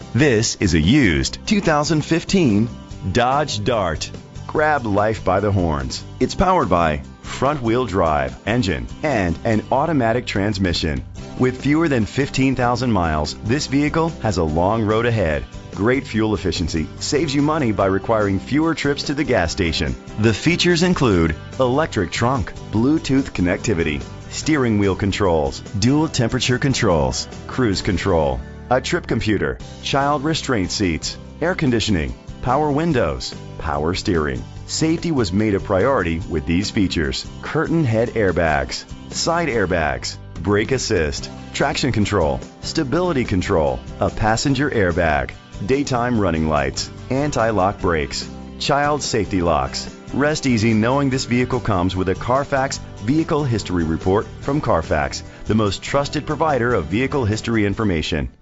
This is a used 2015 Dodge Dart. Grab life by the horns. It's powered by front-wheel drive engine and an automatic transmission. With fewer than 15,000 miles, this vehicle has a long road ahead. Great fuel efficiency saves you money by requiring fewer trips to the gas station. The features include electric trunk, Bluetooth connectivity, steering wheel controls, dual temperature controls, cruise control, a trip computer, child restraint seats, air conditioning, power windows, power steering. Safety was made a priority with these features: curtain head airbags, side airbags, brake assist, traction control, stability control, a passenger airbag, daytime running lights, anti-lock brakes, child safety locks. Rest easy knowing this vehicle comes with a Carfax Vehicle History Report from Carfax, the most trusted provider of vehicle history information.